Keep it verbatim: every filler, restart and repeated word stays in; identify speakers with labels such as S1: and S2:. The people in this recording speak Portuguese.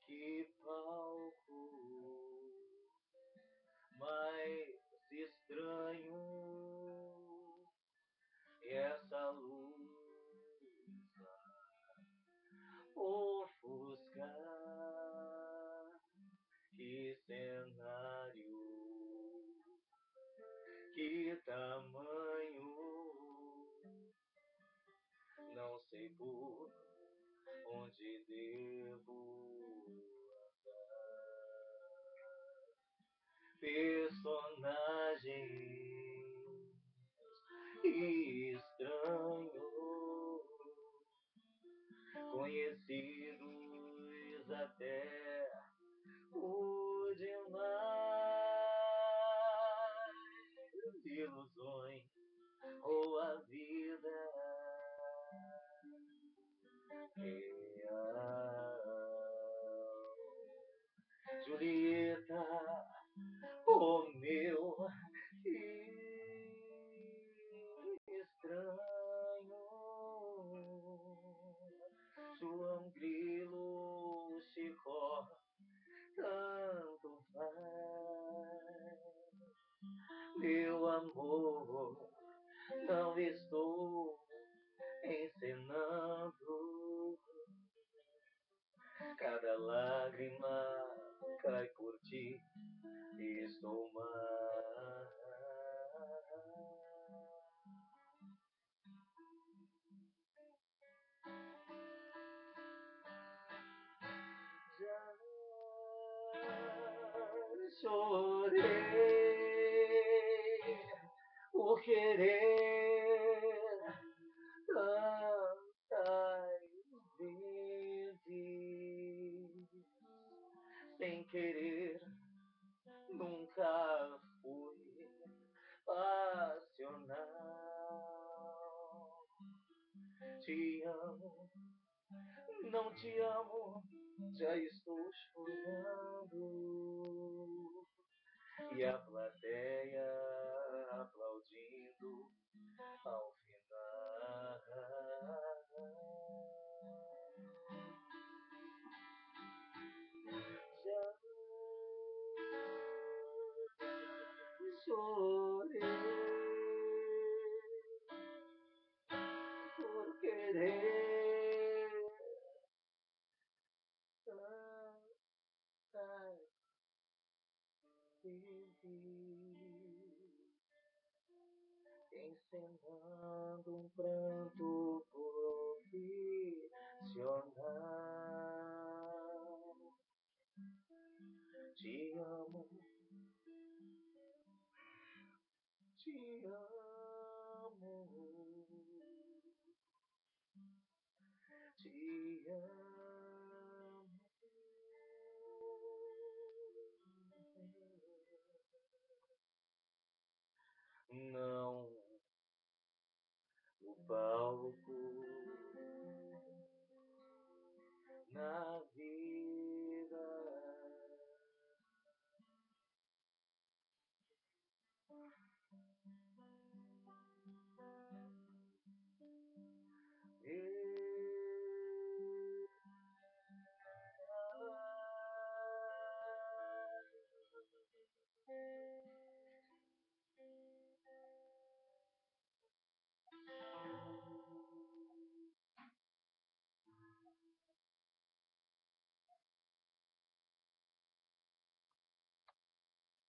S1: Que palco mais estranho, essa luz ofuscar, que cenário, que tamanho, não sei por onde devo personagens estranhos, conhecidos até o demais, ilusões ou a vida real. Julieta, oh meu, que estranho. João Grilo, Chicó, tanto faz. Meu amor, não estou encenando. Cada lágrima cai por ti, estou mais. Já chorei por querer tantas vezes, sem querer, nunca fui passional. Te amo, não te amo, já estou chorando. E a plateia aplaudindo ao final. Já chorei por querer tantas vezes, encenando um pranto profissional. Te amo, te amo, te amo. Não, o palco, na vida.